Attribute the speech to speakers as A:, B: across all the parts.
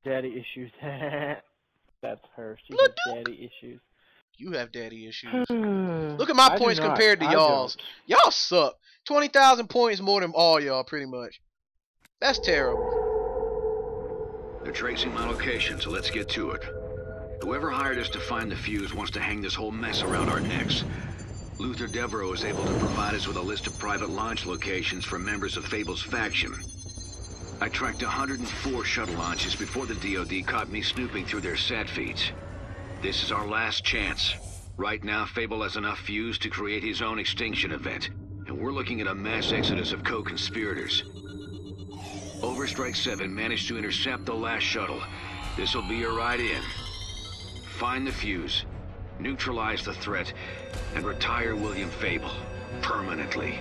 A: Daddy issues. That's her. She
B: Look,
A: has daddy issues.
B: You have daddy issues. Look at my points compared to
A: I
B: y'all's.
A: don't.
B: Y'all suck. 20,000 points more than all y'all, pretty much. That's terrible.
C: They're tracing my location, so let's get to it. Whoever hired us to find the fuse wants to hang this whole mess around our necks. Luther Devereaux is able to provide us with a list of private launch locations for members of Fable's faction. I tracked 104 shuttle launches before the DoD caught me snooping through their sat feeds. This is our last chance. Right now, Fable has enough fuse to create his own extinction event, and we're looking at a mass exodus of co-conspirators. Overstrike 7 managed to intercept the last shuttle. This'll be your ride in. Find the fuse, neutralize the threat, and retire William Fable permanently.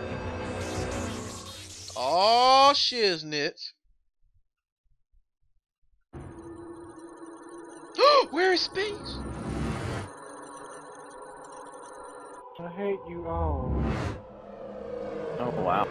B: Oh, shiznits. Where is space?
A: I hate you all.
D: Oh wow.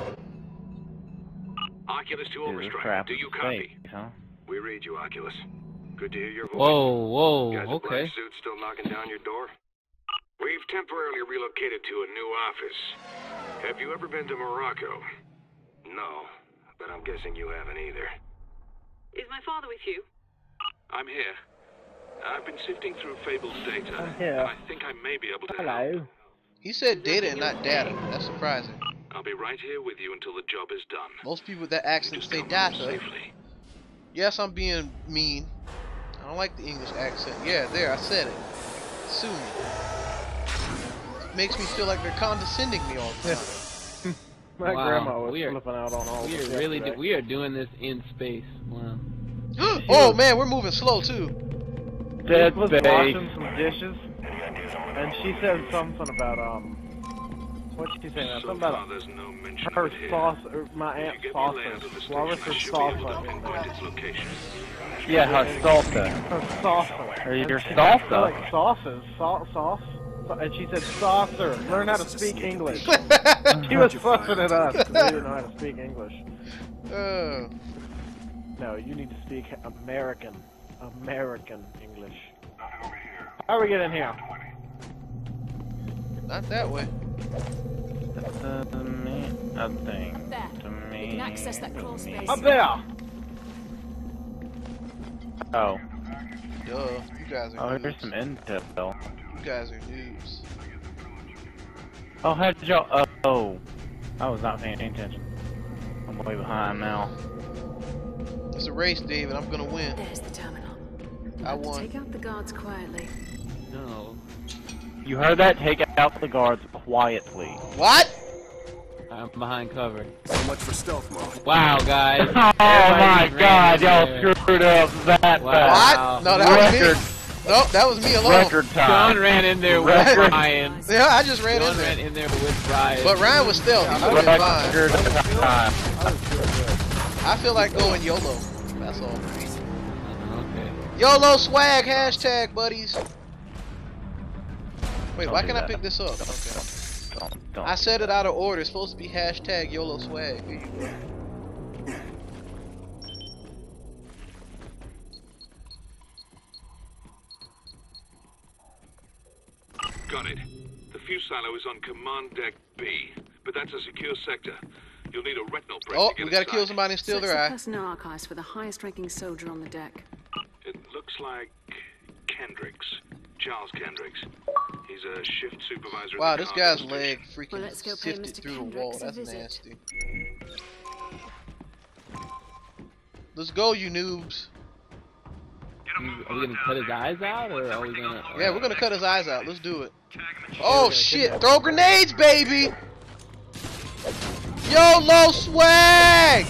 E: Oculus to
D: Dude, this
E: Overstrike.
D: crap
E: Do
D: is
E: you copy?
D: fake, huh?
E: We read you, Oculus. Good to hear your voice.
F: Whoa,
E: Guys in
F: okay.
E: black suits still knocking down your door? We've temporarily relocated to a new office. Have you ever been to Morocco? No, but I'm guessing you haven't either.
G: Is my father with you?
E: I'm here. I've been sifting through Fable's data,
A: I'm here.
E: and I think I may be able to help.
A: Hello.
B: He said data and not data. That's surprising.
E: I'll be right here with you until the job is done.
B: Most people with that
E: You
B: accent
E: just
B: say
E: come home
B: data.
E: safely.
B: Yes, I'm being mean. I don't like the English accent. Yeah, there, I said it. Sue me. Makes me feel like they're condescending me all the time.
A: My
F: Wow,
A: grandma was
F: we are-
A: flipping out on all
F: We
A: this
F: are really
A: yesterday.
F: we are doing this in space. Wow.
B: Oh man, we're moving slow too.
A: Dad was
D: Space.
A: washing some dishes, and she said something about what'd she say?
E: So
A: Something
E: far,
A: about
E: there's no mention
A: her
E: of it here.
A: sauce, or my
E: If
A: aunt's
E: you get me
A: saucer.
E: layout of the
A: Why was
E: station,
A: her
E: I should be able to
A: saucer in
E: pinpoint
A: there?
E: its location.
D: Yeah, her salsa.
A: Her saucer.
D: Or your
A: And she
D: salsa.
A: said, like sauces, sauce. And she said saucer. Learn how to speak English. She was fussing at us because we didn't know how to speak English.
B: Uh,
A: No, you need to speak American English. How do we get in here?
B: not that way.
D: To me, a thing.
G: There.
D: To
G: We
D: me.
G: can access that crawl
D: to me.
G: space.
A: Up there!
D: Oh.
B: Duh. You guys are
D: Oh, here's some
B: noobs.
D: intel.
B: You guys are noobs.
D: Oh, how'd y'all? Oh, I was not paying attention. I'm way behind now.
B: It's a race, David. I'm gonna win.
G: There's the terminal.
B: I won.
G: Take out the guards quietly.
F: No.
D: You heard that? Take out the guards quietly.
B: What?
F: I'm behind cover.
H: So much for stealth mode.
F: Wow, guys.
D: Oh my
F: Everybody
D: God,
F: ran
D: y'all
F: in there.
D: screwed up that
F: Wow.
D: bad.
B: What? No, that was
D: Record,
B: me. Nope, that was me alone.
D: record
F: Sean
D: time.
F: ran in there with
D: Record.
F: Ryan.
B: Yeah, I just ran
F: Sean
B: in
F: ran
B: there.
F: in there with Ryan.
B: But Ryan was stealth. He would have been fine.
D: Record time.
B: I feel like going YOLO. That's all.
F: Okay.
B: YOLO swag hashtag buddies. Wait,
D: Don't
B: why
D: do
B: can I
D: that.
B: pick this up? Okay.
D: Don't
B: I
D: do
B: said
D: that.
B: it out of order. It's supposed to be hashtag YOLO swag. Here you go.
E: Got it. The fuse silo is on command deck B, but that's a secure sector. You'll need a retinal press
B: Oh,
E: to get
B: we gotta
E: inside.
B: kill somebody and steal
G: Search
B: their
G: the
B: eye.
G: personnel archives for the highest-ranking soldier on the deck.
E: It looks like Kendricks. Charles Kendricks. He's a shift supervisor.
B: Wow,
E: at the
B: this
E: cargo
B: guy's
E: station.
B: leg
G: Well,
B: freaking
G: let's go pay
B: sifted
G: Mr.
B: through the wall.
G: Kendricks a
B: That's
G: visit.
B: nasty. Let's go, you noobs.
F: Are we gonna cut his eyes out, or are we gonna?
B: Yeah, we're gonna cut his eyes out. Let's do it. Oh shit! Throw grenades, baby! YOLO swag!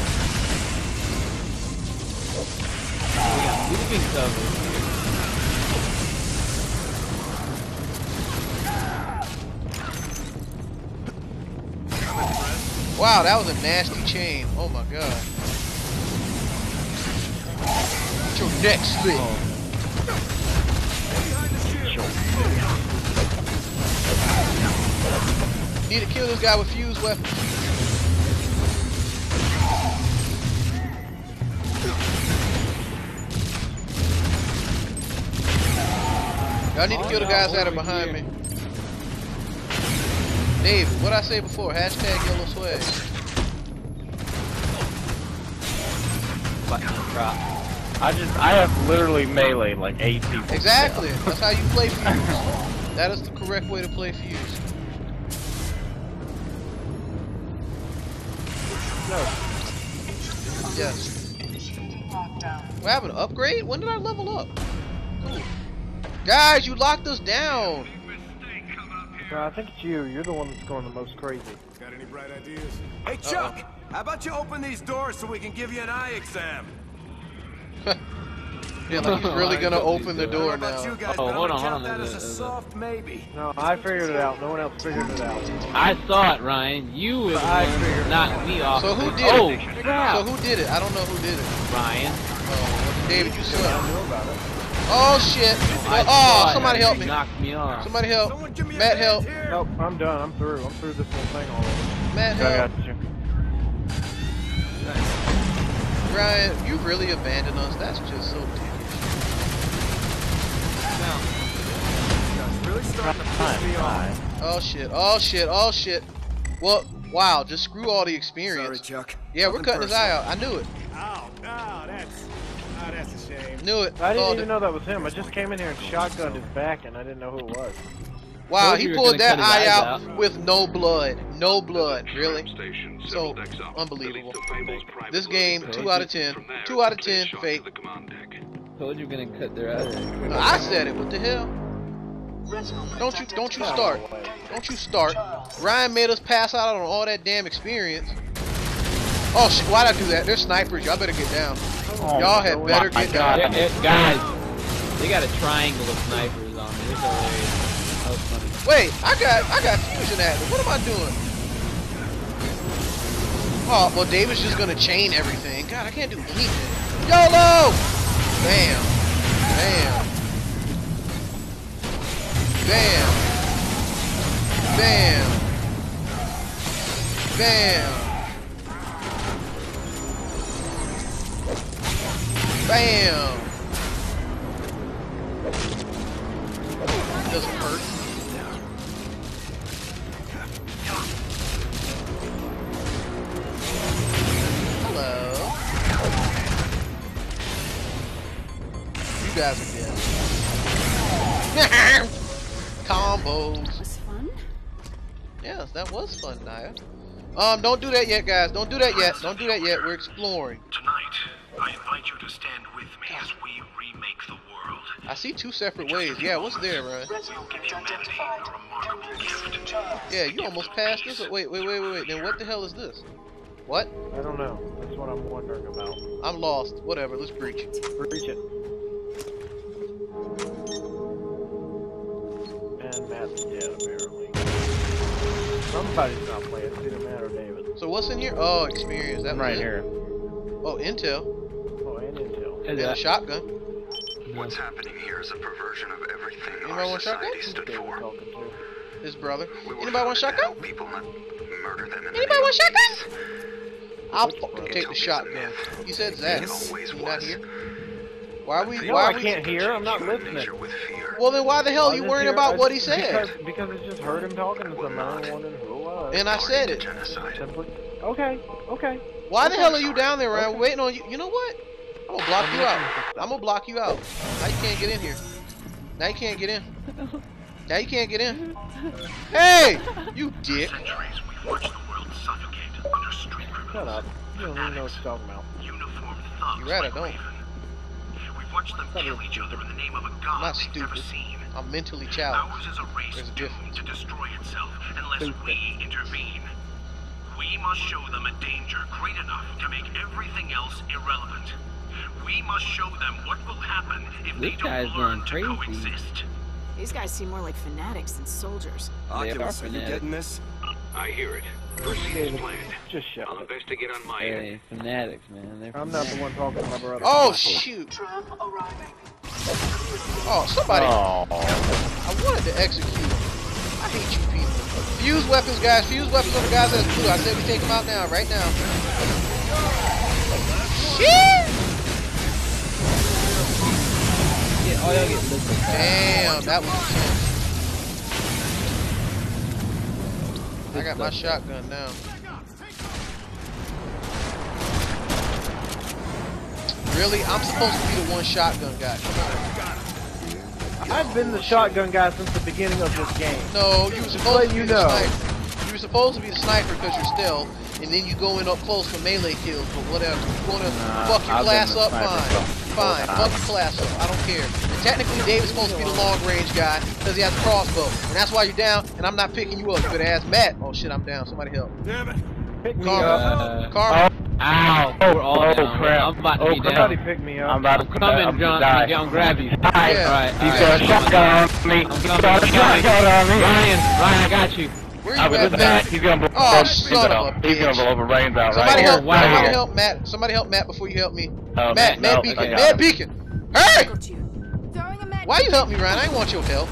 F: We got moving cover.
B: Wow, that was a nasty chain. Oh my god. Get your neck split. Need to kill this guy with fused weapons. Y'all need to kill the guys that are behind me. Dave, what I say before? Hashtag yellow swag.
F: Button drop.
D: I have literally melee like 8 people.
B: Exactly. That's how you play Fuse. That is the correct way to play Fuse.
A: No.
B: Yes. What happened? Upgrade? When did I level up? Cool. Guys, you locked us down.
A: No, I think it's you. You're the one that's going the most crazy.
E: Got any bright ideas? Hey, Chuck! How about you open these doors so we can give you an eye exam?
B: Yeah, like he's really gonna open the door
E: How about you
B: now.
E: guys?
F: Oh,
E: but
F: hold
E: I'm
F: on,
E: gonna
F: hold
E: count
F: on.
E: that as a soft maybe.
A: No, I figured it out. No one else figured it out.
F: I saw it, Ryan. You were the
A: I
F: one
A: figured
F: that
A: it
F: knocked me off.
B: So who
F: the-
B: did
F: Oh,
B: it?
F: crap.
B: So who did it? I don't know who did it.
F: Ryan.
B: Oh, David, you
A: I
B: suck.
A: knew about it.
B: Oh shit!
F: I
B: Oh,
F: saw it.
B: somebody help me!
F: Knocked me off.
B: Somebody help!
E: Someone give me a
B: Matt,
E: hand
B: help!
E: here.
A: Nope, I'm done. I'm through. I'm through this whole thing already.
B: Matt,
D: I
B: help!
D: got you.
B: Ryan, you really abandoned us. That's just so dickish.
E: It's really starting to piss me off.
B: Oh shit! Oh shit! Oh shit! Well, wow! Just screw all the
E: Sorry,
B: experience.
E: Chuck.
B: Yeah, we're cutting his eye out. I knew it.
E: Oh, that's a shame.
B: Knew it.
A: I didn't
B: Called
A: even
B: it.
A: know that was him. I just came in here and shotgunned his back, and I didn't know who it was.
B: Wow,
F: Told
B: he
F: you we were
B: pulled
F: gonna
B: that
F: cut his
B: eye
F: eyes
B: out with no blood. No blood. Really? So unbelievable. This game, 2 out of 10. 2 out of 10. Fake.
F: Told you were gonna cut their eyes.
B: I said it. What the hell? Don't you start. Don't you start. Ryan made us pass out on all that damn experience. Oh shit, why'd I do that? There's snipers. Y'all better get down.
D: Oh,
B: Y'all had better
D: my
B: get
D: God.
B: down.
F: Guys, they got a triangle of snipers on me. It's hilarious. That was funny.
B: Wait, I got fusion active. What am I doing? Oh, well David's just gonna chain everything. God, I can't do anything. YOLO! Bam. Bam. Bam. Bam. Bam. Bam. Doesn't hurt. Hello. You guys are dead. Combos.
G: That was fun.
B: Yes, that was fun, Naya. Don't do that yet, guys. Don't do that yet. Don't do that yet. We're exploring.
E: Tonight, I invite you to stand with me as we remake the world.
B: I see 2 separate ways. Yeah, what's there, Ryan?
E: We'll give humanity a remarkable gift.
B: Yeah, you almost passed this. Wait. Then what the hell is this? What?
A: I don't know. That's what I'm wondering about.
B: I'm lost. Whatever. Let's breach.
A: Breach it. And Matt's dead, apparently. Somebody's not playing. It's either Matt or David.
B: So what's in here? Oh, experience. That was
D: Right
B: it.
D: here.
B: Oh, intel.
A: Oh, and Intel.
B: And a shotgun.
C: What's happening here is a perversion of everything
B: Anybody
C: our
B: want shotgun?
C: society stood
A: David
C: for.
A: talking to.
B: His brother.
C: We were
B: Anybody want
C: founded to
B: shotgun?
C: help people, not murder them in the
B: Anybody
C: name
B: want
C: of
B: shotgun?
C: peace.
B: I'll fucking take the shotgun. He said Zach.
C: It always
B: You not
C: was.
B: here? Why are we?
A: No,
B: Why
A: I
B: are we?
A: can't hear. I'm not
C: Human
A: listening.
C: nature with fear.
B: Well, then why the hell are
A: I
B: you
A: just
B: worrying
A: hear-
B: about
A: I-
B: what he said?
A: Because I just heard him talking to somebody. I wondering who it was.
B: And I said it.
C: Genocide.
A: Simply. Okay. Okay.
B: Why the hell are you down there, Ryan? We're waiting on you. You know what? I'm gonna block you out. I'm gonna block you out. Now you can't get in here. Now you can't get in. Now you can't get in. Hey, you dick.
E: Centuries we've watched the world suffocate under street
A: Shut
E: criminals,
A: up. You don't even know what you're talking about.
E: uniformed thugs
B: You're right, I
E: like
B: don't.
E: Raven. We've watched them kill each other in the name of a
B: I'm
E: god
B: not
E: they've never
B: stupid.
E: seen.
B: I'm mentally challenged.
E: Ours is a race
B: There's a
E: doomed
B: difference.
E: to destroy itself unless
B: Stupid.
E: we intervene. We must show them a danger great enough to make everything else irrelevant. We must show them what will happen if they
F: This guy's
E: don't learn
F: going
E: to
F: crazy.
E: coexist.
G: These guys seem more like fanatics than soldiers.
F: They are fanatics.
E: this?
C: I hear it. Proceed as planned.
A: Just shut
C: I'll
A: up.
C: investigate on my end.
F: Hey, fanatics, man. They're
A: I'm not the one talking to my brother.
B: Oh shoot. Oh, somebody.
D: Oh.
B: I wanted to execute. I hate you people. Fuse weapons, guys. Fuse weapons on the guys that's blue. I said we take them out now, right now. Shit!
F: Yeah, all y'all get liquid.
B: Damn, that was intense. I got my shotgun now. Really? I'm supposed to be the one shotgun guy. Come on.
A: I've been the shotgun guy since the beginning of this game.
B: No, you were supposed to be
A: you
B: the
A: know.
B: sniper. You were supposed to be the sniper because you're stealth, and then you go in up close for melee kills, but whatever. You wanna fuck your class up? Fine. Fuck your class up. I don't care. And technically, David's supposed to be the long range guy because he has a crossbow, and that's why you're down. And I'm not picking you up. You better ask Matt. Oh shit, I'm down. Somebody help.
E: Damn it.
A: Pick me
B: Karma.
A: up.
B: Karma.
F: Ow! We're all down.
D: crap.
F: I'm about to be
A: Somebody
F: down.
A: pick me up.
D: I'm about to
F: Coming, John. I'm gonna grab you.
B: Yeah.
F: Alright.
D: He's got a shotgun on me. He's got a shotgun on me.
F: Ryan, I got you.
B: Where
D: I
B: you
D: was
B: at,
D: with
B: Matt?
D: that. He's gonna blow
B: Oh,
D: brains
B: son of
D: out.
B: a
D: He's gonna
B: bitch.
D: blow the brains out
B: Somebody
D: right
B: help!
D: here.
B: Somebody help Matt! Somebody help Matt before you help me.
D: Oh,
B: Matt,
D: no,
B: Beacon,
D: I got
B: Mad
D: him.
B: Beacon! Hey!
G: Throwing a med
B: Why you help me, Ryan? I ain't want your help.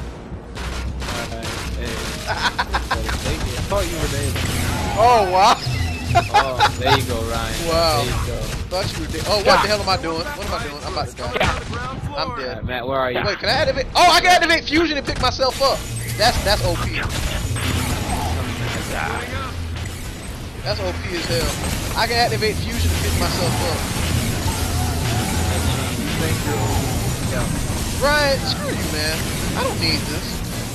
A: I thought you were David.
B: Oh wow!
F: Oh, there you go, Ryan.
B: Wow.
F: There you go.
B: Thought you were dead. Oh, what the hell am I doing? What am I doing? I'm about to die. I'm dead.
F: Alright, Matt, where are you?
B: Wait, can I activate? Oh, I can activate fusion and pick myself up. That's OP. That's OP as hell. I can activate fusion and pick myself up. Ryan, screw you, man. I don't need this.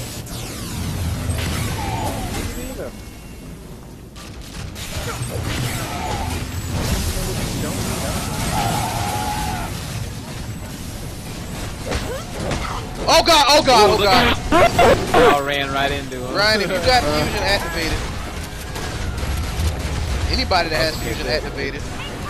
B: Oh god, oh god, oh god.
F: I ran right into him.
B: Ryan, if you got fusion activated. Anybody that has fusion activated.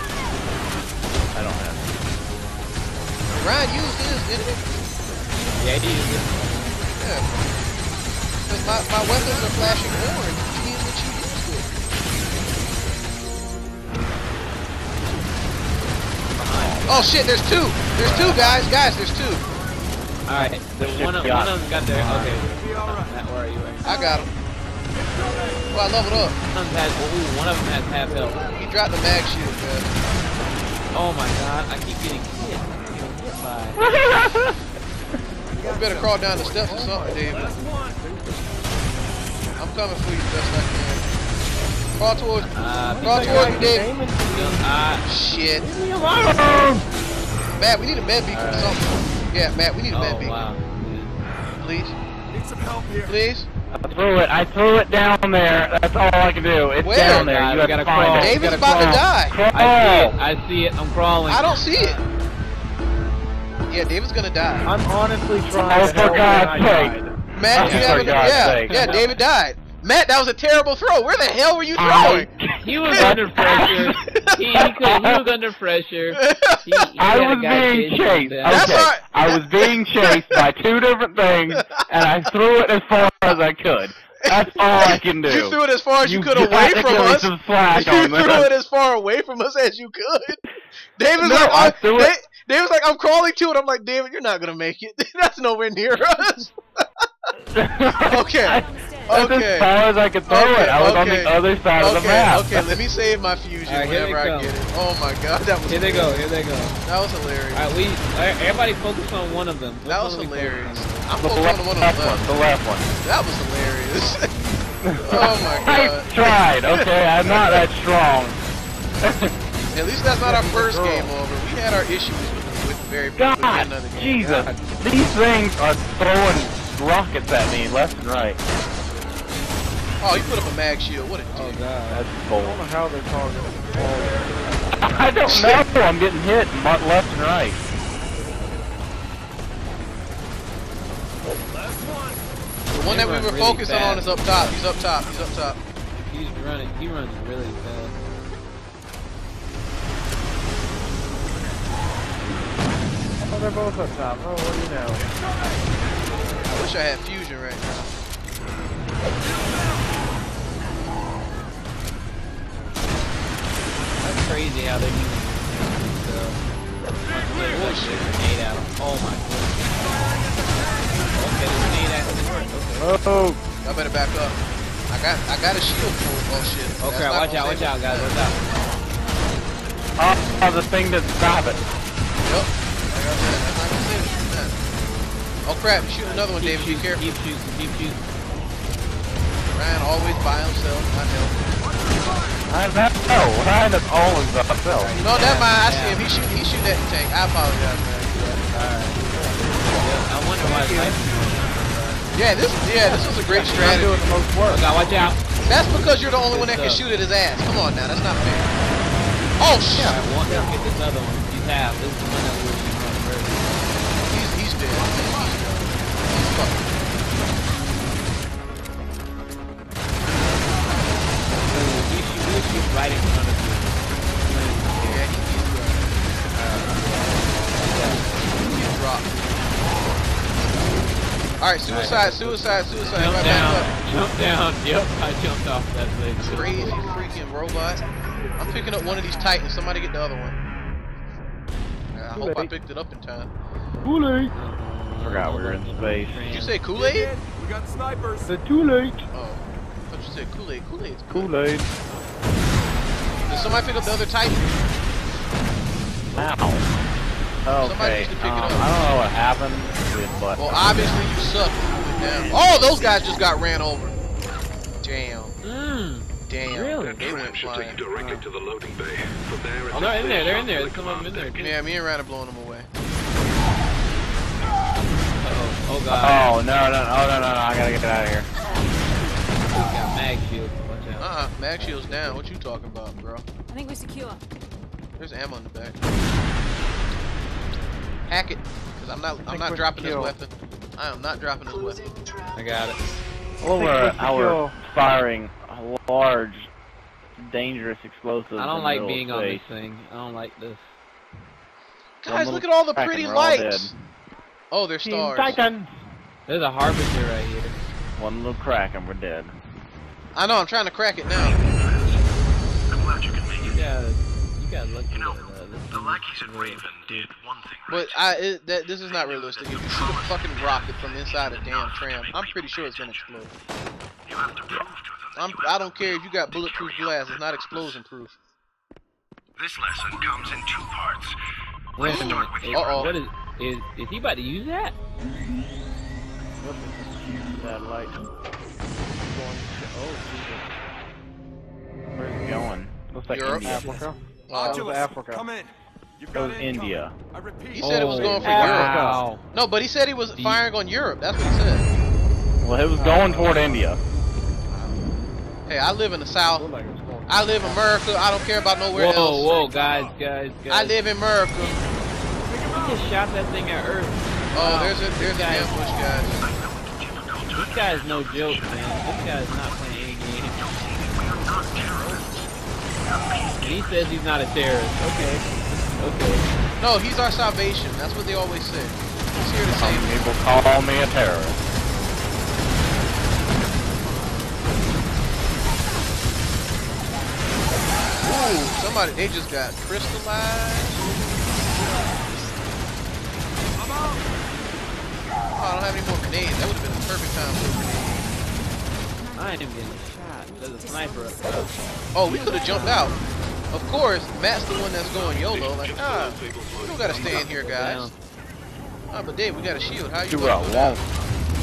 D: I don't have it.
B: Ryan used his, didn't he?
F: Yeah, he is.
B: Yeah. Because my weapons are flashing orange, which means that you used it. Oh shit, there's two! There's two, guys! Guys, there's two!
F: Alright, one of them's got their. Okay. Matt, where are you?
B: I got him. Oh, I leveled up.
F: One of them has half health.
B: He dropped the mag shield, guys.
F: Oh my god, I keep getting hit. I'm getting hit by.
B: You better crawl down the steps or something, David. I'm coming for you the best I can. Crawl towards me, David. Shit. Matt, we need a med beacon or something. Yeah, Matt, we need a med beacon.
F: Wow.
B: Please.
E: Need some help here.
B: Please.
D: I threw it down there. That's all I can do. It's
B: Where?
D: down there.
F: God,
D: You
F: we
D: have
F: gotta
D: to find
F: crawl.
D: it.
B: David's
F: gotta
B: about to
F: crawl.
B: die.
D: Crawl.
F: I see it. I'm crawling.
B: I don't see it. Yeah, David's gonna die.
A: I'm honestly trying
D: Oh,
A: to
D: for
A: help
D: God's
A: and I
D: sake.
A: died.
B: Matt, you
D: For
B: have
D: God's sake.
B: yeah, David died. Matt, that was a terrible throw. Where the hell were you
D: Oh,
B: throwing?
F: He was under pressure. He was under pressure. He
D: I
F: had a
D: was
F: guy
D: being
F: chasing him
D: chased.
F: down.
B: That's
D: Okay,
B: all right.
D: I was being chased by two different things, and I threw it as far as I could. That's all I can do.
B: You threw it as far as you could
D: gotta
B: away from
D: give me
B: us.
D: some slack
B: You
D: on
B: threw
D: this.
B: it as far away from us as you could. David's
D: No,
B: like,
D: I threw it.
B: David's like, I'm crawling to it. I'm like, David, you're not gonna make it. That's nowhere near us. Okay.
D: That's
B: Okay.
D: as far as I could throw it. I was on the other side of the map.
B: Okay, let me save my fusion
F: Alright, here
B: whenever
F: they
B: I
F: come.
B: get it. Oh my god, that was
F: Here they go. Here they go.
B: That was hilarious.
F: Alright, everybody focus on one of them. Which
B: That was
F: one are we
B: hilarious.
F: focusing
B: I'm
D: The
B: focused on the one on
D: left
B: the
D: one.
B: left.
D: The left one.
B: That was hilarious. Oh my
D: I
B: god.
D: tried. Okay, I'm not that strong.
B: At least that's not our first game over. We had our issues with the very
D: God,
B: beginning of the game.
D: Jesus, these things are throwing rockets at me left and right.
B: Oh, you put up a mag shield. What a
F: Oh
B: dick.
F: god.
D: That's
A: I
D: bold.
A: don't know how they're targeting.
D: I don't know. I'm getting hit left and right.
B: The one that we
F: run
B: were
F: really
B: focusing on
F: fast.
B: is up top. He's up top. He's up top.
F: He runs really fast.
A: Oh, they're both up top. Oh, what do you know?
B: I wish I had fusion right now.
F: That's crazy how they're using bullshit grenade at him. Oh my goodness. Okay, the grenade at him. Okay.
D: Oh,
B: I better back up. I got a shield for it. Oh shit.
F: Okay,
B: That's not
F: watch
B: gonna
F: out,
B: save me.
F: guys, watch out.
D: the thing didn't stop it.
B: Yep. Like I said, that's not gonna save us from that. Oh crap, shoot another one, David, be careful.
F: Keep shooting.
B: Ryan always by himself, not helping.
D: Ryan is always by himself.
B: No, never mind, I see him. He's shooting at the tank. I apologize, man.
F: I wonder why it's like
B: This was a great strategy.
A: Doing the most work.
F: God, watch out.
B: That's because you're the only one that can shoot at his ass. Come on now, that's not fair. Oh shit!
F: I want to get this other one. He's half. This is the one that we're shooting first.
B: He's dead. He's fucked.
F: We'll shoot right in front of you.
B: Yeah, he's dropped. Alright, suicide.
F: Jump
B: Right
F: down.
B: back up.
F: Jump down. Yep, I jumped off that thing.
B: Crazy freaking robot. I'm picking up one of these Titans. Somebody get the other one. I hope I picked it up in time.
A: Kool-Aid.
D: Forgot we were in space.
B: Did you say Kool-Aid?
E: We got snipers.
A: The too late.
B: Oh, I thought you said Kool-Aid. Kool-Aid's good.
D: Kool-Aid.
B: Did somebody pick up the other Titan?
D: Ow.
B: Somebody
D: Okay.
B: needs to pick it up.
D: I don't know what happened, but
B: Well, obviously you suck. Down. Oh, those guys just got ran over. Damn. Damn.
F: Really?
B: They went
E: Should take
B: flying.
E: you directly to the loading bay. From there,
F: Oh, they're in there. They're in there. Come on, in there.
B: Yeah, me and Ryan are blowing them away.
F: Uh-oh. Oh, God.
D: oh no, I gotta get out of here.
F: He's got mag shields. Watch out.
B: Mag shield's down. What you talking about, bro?
G: I think we're secure.
B: There's ammo in the back. Hack it, cause I'm not dropping this weapon. I am not dropping this weapon.
F: I got it.
D: Over our firing large, dangerous explosives.
F: I don't
D: in
F: like
D: the
F: being
D: middle
F: on
D: of
F: this
D: space.
F: thing. I don't like this.
B: Guys, look at all the pretty
D: We're all dead.
B: lights. Oh, they're
D: Team
B: stars.
D: Titan.
F: There's a harbinger right here.
D: One little crack and we're dead.
B: I know. I'm trying to crack it now.
E: I'm glad you can make
F: You
E: it.
F: got lucky.
E: You know, the lackeys at Raven did one thing right.
B: But this is not realistic. If you shoot a fucking rocket from inside a damn tram, I'm pretty sure it's gonna explode.
E: You have to prove to them.
B: I don't care if you got bulletproof glass. It's not explosion proof.
E: This lesson comes in two parts.
F: Wait a
E: Let's
F: minute.
E: start with
B: Uh-oh.
F: What is he about to use that?
D: Satellite. Oh, Jesus. Where's it going? Looks like
B: Europe.
D: India.
A: Africa.
E: Oculus,
A: Africa.
E: come in. You've
D: That was
E: got
D: India.
E: I repeat.
B: He said it was going for
D: Oh,
B: Europe.
F: Wow.
B: No, but he said he was firing on Europe. That's what he said.
D: Well, it was going toward India.
B: Hey, I live in the South.
A: Looked like it was going.
B: I live in America. I don't care about nowhere else.
F: Whoa, guys.
B: I live in America.
F: He just shot that thing at Earth.
B: Oh, there's an ambush, guys.
F: This guy's no joke, man. This guy's not playing any game. And he says he's not a terrorist. Okay.
B: No, he's our salvation. That's what they always say. He's here to
D: Some
B: save me.
D: people call me a terrorist.
B: Ooh, somebody, they just got crystallized. Oh, I don't have any more grenades. That would have been the perfect time for a grenade.
F: I am getting shot. There's a sniper up there.
B: Oh, we could have jumped out. Of course, Matt's the one that's going YOLO. Like, we don't gotta stay in here, guys. Ah, but Dave, we got a shield. How you
D: Do
B: gonna
D: what
B: go
D: I
B: down?
D: want.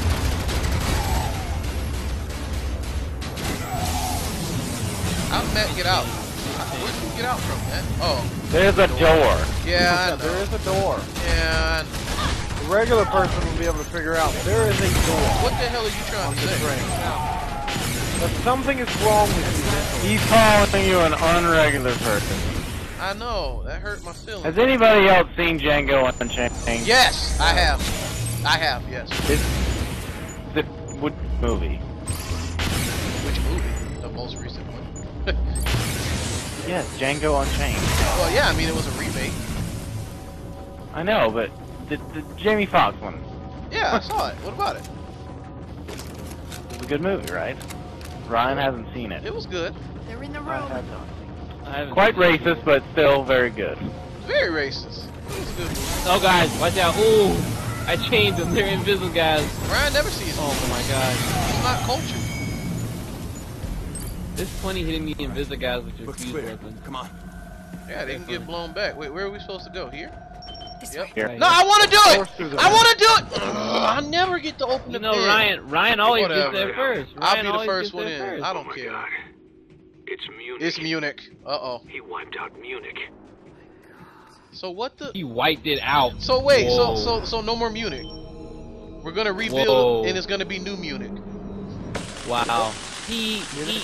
B: How did Matt get out? Where did you get out from, Matt? Oh,
D: There's a door.
B: yeah, I
A: There
B: know.
A: is a door.
B: Yeah, I know.
A: The regular person will be able to figure out there is a door
B: What the hell are you trying
A: on
B: to
A: this
B: say?
A: train. But something is wrong with you.
D: He's calling you an unregular person.
B: I know. That hurt my feelings.
D: Has anybody else seen Django Unchained?
B: Yes, I have. Yes.
D: What movie?
B: Which movie? The most recent one.
D: Yes, Django Unchained.
B: Well, yeah, I mean, it was a remake.
D: I know, but the Jamie Foxx one.
B: Yeah, I saw it. What about it?
D: It's a good movie, right? Ryan hasn't seen it.
B: It was good.
G: They're in the
D: I
G: room.
D: have not.
F: I haven't
D: Quite
F: seen it.
D: racist, but still very good.
B: Very racist. It was a good movie.
F: Oh, guys, watch out. Ooh, I chained them. They're invisible guys.
B: Ryan never sees it.
F: Oh, my God.
B: He's not cultured.
F: There's plenty hitting me invisible guys with your fuse weapons.
E: Come on.
B: Yeah, they can get blown back. Wait, where are we supposed to go? Here? Yep.
D: Here.
B: No, I want to do
A: Force through
B: it.
A: the
B: I want to do it. I never get to open
D: You
B: the
D: know,
B: pin.
D: Ryan always gets
B: Whatever.
D: there first.
B: I'll
D: Ryan
B: be the
D: always
B: first
D: gets
B: one
D: there
B: in.
D: first.
B: I
E: Oh
B: don't
E: my
B: care.
E: God. It's Munich.
B: It's Munich. Uh-oh.
E: He wiped out Munich.
B: So what the?
F: He wiped it out.
B: So wait.
F: Whoa.
B: So no more Munich. We're gonna rebuild,
F: Whoa.
B: and it's gonna be new Munich.
F: Wow. He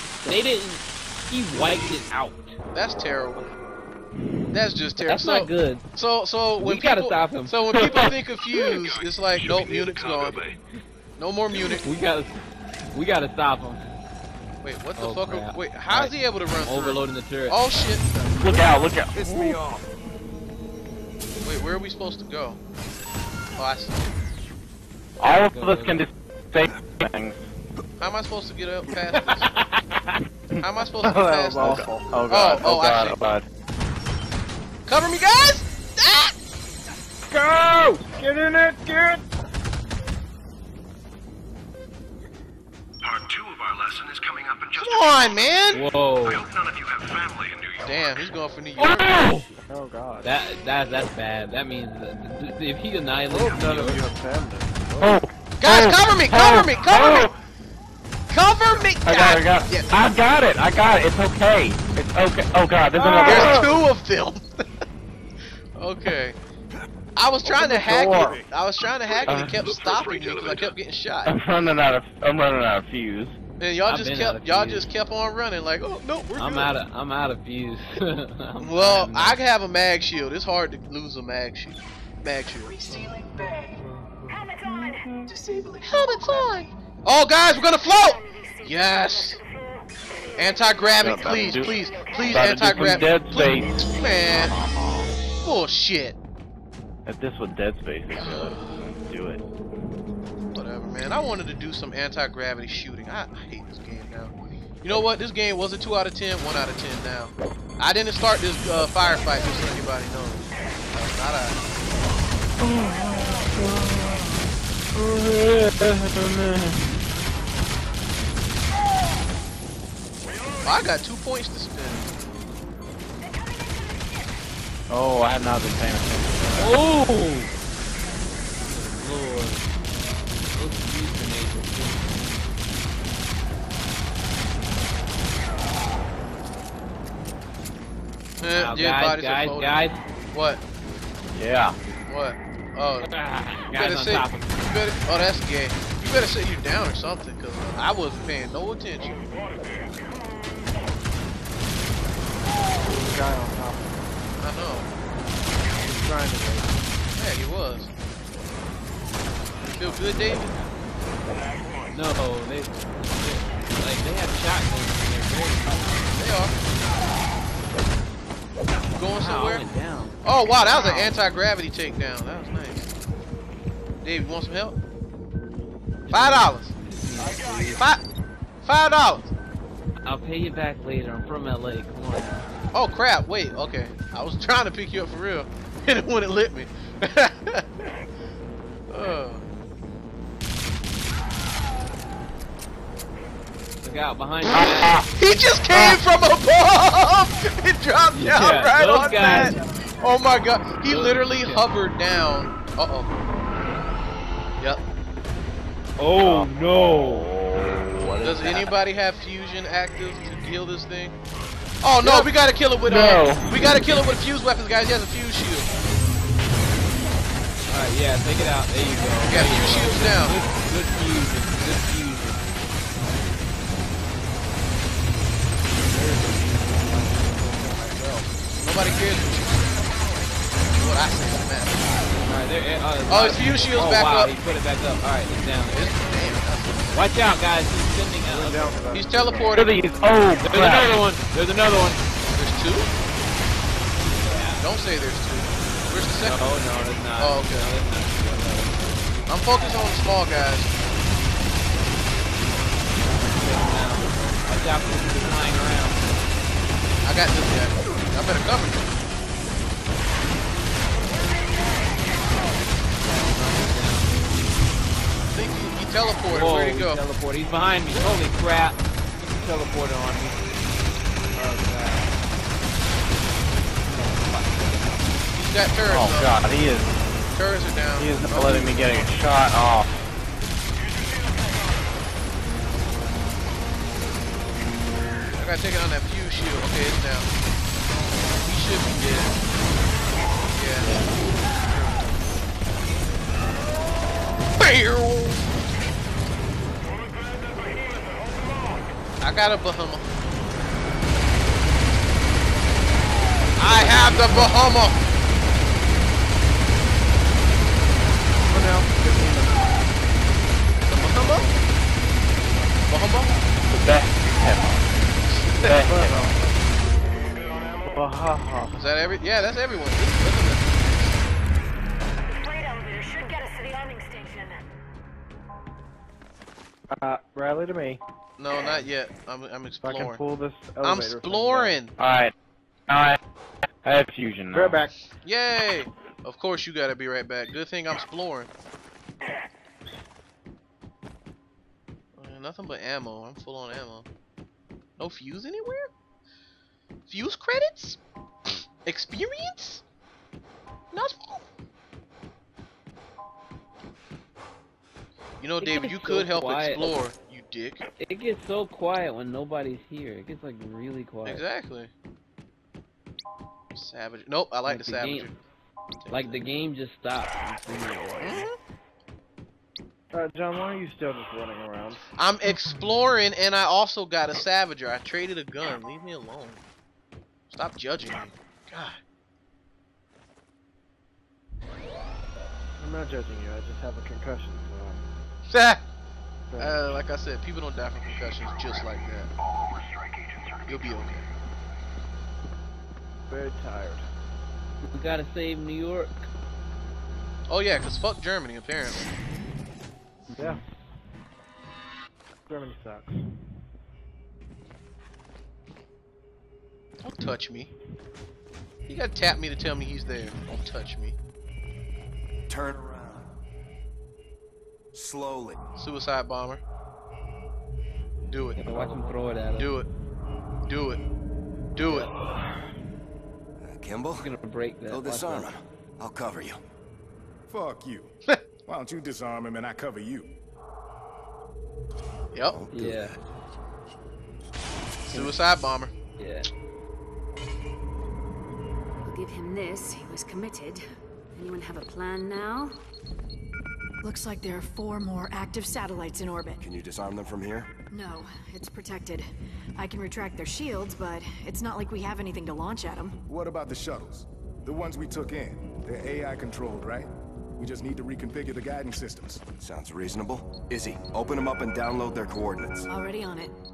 F: wiped it out.
B: That's terrible. That's just terrible.
F: That's not good.
B: So when
F: We gotta
B: people
F: stop him.
B: So when people think of Fuse, it's like
E: Should
B: nope,
E: be near the
B: Munich's
E: cargo
B: gone.
E: bay.
B: No more Munich.
F: We gotta stop him.
B: Wait, what the
F: Oh,
B: fuck?
F: crap.
B: Wait, how is he able to run through?
F: Overloading the turret.
B: Oh shit!
D: Look out! Look out!
E: Piss me off.
B: Wait, where are we supposed to go? Oh, I see.
D: All of us can just say things.
B: How am I supposed to get up past this? How am I supposed to
A: Oh,
B: get
A: that
B: past
A: was
B: this?
A: awful.
D: Oh god!
B: Oh,
D: Oh
B: I
D: god!
B: see.
D: Oh god!
B: Cover me, guys! Ah!
A: Go! Get in it! Get!
E: Part 2 of our lesson is coming up in just
B: Come on, man!
F: Whoa.
E: I hope none of you have family in New York.
B: Damn, he's going for New York.
A: Oh god.
F: That's bad. That means that if he annihilates
A: Hope none of
F: New
A: you
F: York,
A: have family.
D: Oh!
B: Guys,
D: Oh!
B: cover me! Cover me! Cover me!
D: Oh!
B: Cover me!
D: I got it! I got it!
B: Yes.
D: I got it! I got it! It's okay! It's okay! Oh god! There's another
B: There's
D: one.
B: 2 of them. Okay. I was trying to hack
A: door.
B: it. I was trying to hack it and it kept
E: Look for
B: stopping
E: freight
B: me because I kept getting shot.
D: I'm running out of fuse.
B: And y'all
F: I've
B: just
F: been out of
B: kept
F: fuse.
B: just kept on running like, oh no, we're
F: I'm
B: good.
F: out of fuse.
B: Well, I have a mag shield. It's hard to lose a mag shield. Mag shield.
H: Resealing bay. Helmet on. Disabling.
B: Helmet's on. Oh, guys, we're gonna float. Yes. Anti-gravity,
D: About to
B: please,
D: do-
B: please,
D: about
B: please,
D: to do some
B: anti-gravity.
D: Dead
B: Please.
D: Space.
B: Man, bullshit.
D: If this was Dead Space, it's good. Do it.
B: Whatever, man. I wanted to do some anti-gravity shooting. I hate this game now. You know what? This game was a 2 out of 10, 1 out of 10 now. I didn't start this firefight just so anybody knows. Not I got 2 points to spend.
D: Oh, I have not been paying attention.
F: Oh! Lord. Those fuse grenades are Now,
B: Dead bodies are floating.
F: guys.
B: What?
D: Yeah.
B: What? Oh, you
F: Guys
B: better
F: on
B: sit.
F: top of me.
B: You better. Oh, that's gay. You better sit you down or something, cause I wasn't paying no attention.
A: Guy on top.
B: I know.
A: He's trying to wait.
B: Yeah, he was. You feel good, David?
F: No, they have shotguns and they're very
B: They are. You going
F: Wow, I
B: somewhere?
F: went down.
B: Oh wow, that was an anti-gravity takedown. That was nice. Dave, you want some help? $5. $5.
F: I'll pay you back later. I'm from LA. Come on now.
B: Oh crap! Wait. Okay. I was trying to pick you up for real, and it wouldn't let me. Oh.
F: Look out behind you, guys.
B: He just came from above! It dropped down
F: Yeah,
B: right
F: those
B: on
F: guys-
B: that! Oh my god, he
F: Those-
B: literally
F: yeah.
B: hovered down. Uh-oh. Yep.
F: Oh no!
B: Does anybody have fusion active to kill this thing? Oh no, we gotta kill it with we gotta kill it with fuse weapons, guys. He has a fuse shield.
F: Alright, yeah, take it out. There you go.
B: We got fuse shields down.
F: Good fusion. Good fusion.
B: Nobody cares what you what I say doesn't matter.
F: Alright, there.
B: Oh, his fuse shield's back
F: wow,
B: up.
F: he put it back up. Alright, it's down.
B: Damn,
F: Watch out, guys. He's sending out.
A: Down for that.
B: he's
D: Look
B: teleported.
D: at these. Oh,
F: There's
D: crap.
F: another one. There's another one.
B: There's 2? Don't say there's 2. Where's the
F: No,
B: second?
F: no, there's not.
B: Oh, okay.
F: No, there's not.
B: I'm focused on the small guys.
F: Watch out for people flying around.
B: I got this guy. I better cover him. I think he teleported.
F: Whoa,
B: Where'd he go?
F: Teleported. He's behind me. Holy crap. He teleported on me. Oh, God.
B: He's got turrets.
D: Oh
B: though.
D: god, he is
B: Turrets are down.
D: not letting me get a shot off.
B: I gotta take it on that fuse shield. Okay, it's down. He should be dead. Yeah. I got a Bahama. I have the Bahama.
A: For now.
B: The Bahama? Bahama?
D: The best ever. Best ever.
A: Bahaha.
B: Is that every? Yeah, that's everyone.
H: Freight elevator should get us to the arming station.
A: Rally to me.
B: No, not yet. I'm
A: So I can
B: exploring.
A: pull this
B: I'm
A: elevator.
B: exploring.
D: Alright. I have fusion now.
A: Right back.
B: Yay! Of course you gotta be right back. Good thing I'm exploring. Nothing but ammo. I'm full on ammo. No fuse anywhere? Fuse credits? Experience? Nothing? You know,
F: It
B: David,
F: gets
B: you
F: so
B: could help
F: quiet.
B: explore, you dick.
F: It gets so quiet when nobody's here. It gets like really quiet.
B: Exactly. Savage. Nope, I like the
F: the
B: Savager.
F: game. Like the game just stopped.
A: John, why are you still just running around?
B: I'm exploring, and I also got a Savager. I traded a gun. Leave me alone. Stop judging me. God.
A: I'm not judging you. I just have a concussion.
B: Like I said, people don't die from concussions just like that. You'll be okay.
A: Very tired.
F: We gotta save New York.
B: Oh yeah, cause fuck Germany apparently.
A: Yeah. Germany sucks.
B: Don't touch me. You gotta tap me to tell me he's there. Don't touch me.
I: Turn around. Slowly.
B: Suicide bomber. Do it.
F: Yeah, watch him throw it at us.
B: Do it. Do it. Do it.
I: Kimball,
F: He's gonna break that.
I: go
F: Watch
I: disarm
F: that.
I: him. I'll cover you.
J: Fuck you. Why don't you disarm him and I cover you?
B: Yep.
F: Yeah.
B: Suicide bomber.
F: Yeah.
G: We'll give him this. He was committed. Anyone have a plan now? Looks like there are 4 more active satellites in orbit.
I: Can you disarm them from here?
G: No, it's protected. I can retract their shields, but it's not like we have anything to launch at them.
J: What about the shuttles? The ones we took in. They're AI controlled, right? We just need to reconfigure the guidance systems.
I: Sounds reasonable. Izzy, open them up and download their coordinates.
G: Already on it.